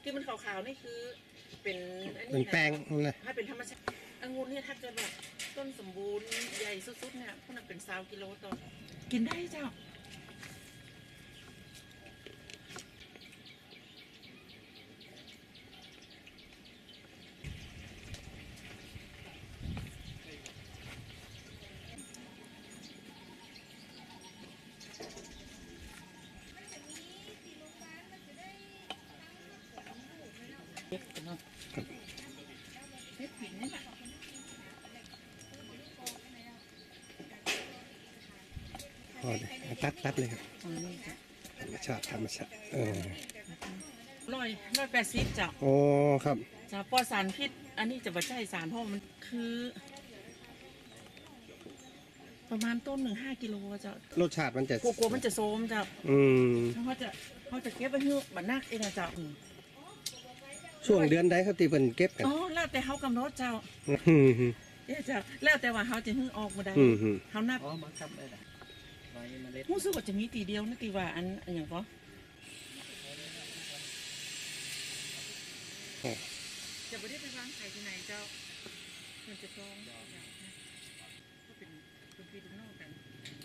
ที่มันขาวๆนี่คือเป็นอันนี้เป็นแป้งเลยให้เป็นธรรมชาติองุ่นเนี่ยถ้าเกิดแบบต้นสมบูรณ์ใหญ่สุดๆเนี่ยพวกนั้นเป็น20 กิโลต่อกินได้เจ้าเฮ็ดผิดนี่แหละตัดเลยครับธรรมชาติ 180เจ้าโอ้ครับจะปลอดสารพิษอันนี้จะบ่ใช่สารเพราะมันคือประมาณต้น5 กิโลจะรสชาติมันจะกลัวมันจะโซมจะเขาจะเก็บไว้ให้บัดนักเองนะเจ้าช่วงเดือนใดครับที่เพิ่นเก็บกันอ๋อแล้วแต่เขากำหนดเจ้าเจ้าแล้วแต่ว่าเขาจะให้ออกมาได้เขานับอ๋อมาครับได้รู้สึกว่าจะมีตีเดียวนะตีว่าอันอย่างก็จะไม่ได้ไปวางไข่ที่ไหนเจ้ามันจะต้องก็เป็นพี่ลูกน้องกัน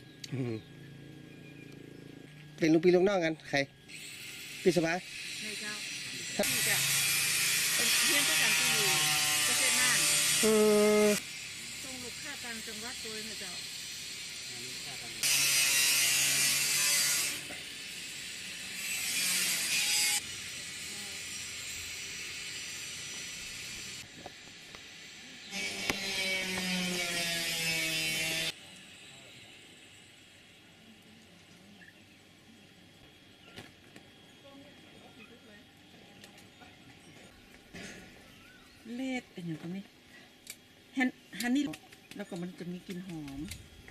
เป็นลูกพี่ลูกน้องกันใครพี่สบายในเจ้าที่จะเป็นเพื่อนกันที่อยู่เกษตรน่านตรงลูกค้าต่างจังหวัดตัวนะเจ้าเลดเป็นอย่างนี้ฮันนี่แล้วก็มันจะมีกลิ่นหอม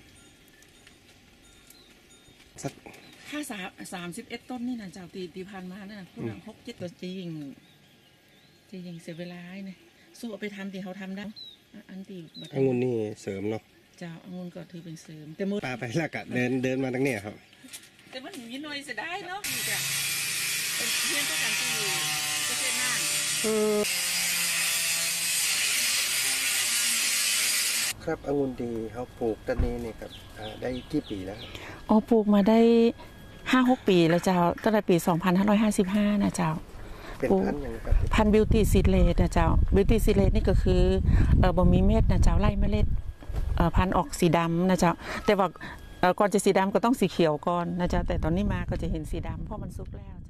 ถ้า31 ต้นนี่นะเจ้าตีพันมาเนี่ยพวกนั้น6-7 ตัวจริงเสียเวลาเนี่ยสู้เอาไปทำที่เขาทำได้อันตีองุ่นนี่เสริมเนาะเจ้าองุ่นก็ถือเป็นเสริมแต่มือปลาไปแล้วก็เดินมาทางนี้ครับแต่มันมีหน่อยเสียได้เนาะนี่จ้ะเป็นเพื่อนกันที่อยู่เกษตรน่านครับองุ่นที่เขาปลูกต้นนี้เนี่ยครับได้กี่ปีแล้วอ๋อปลูกมาได้5-6 ปีแล้วเจ้าตั้งแต่ปี2555นะเจ้าเป็นพันธุ์อย่างครับพันธุ์บิวตี้ซีเลดนะเจ้าบิวตี้ซีเลดนี่ก็คือบ่มีเม็ดนะเจ้าไล่เมล็ดพันธุ์ออกสีดำนะเจ้าแต่ว่าก่อนจะสีดำก็ต้องสีเขียวก่อนนะเจ้าแต่ตอนนี้มาก็จะเห็นสีดำเพราะมันสุกแล้ว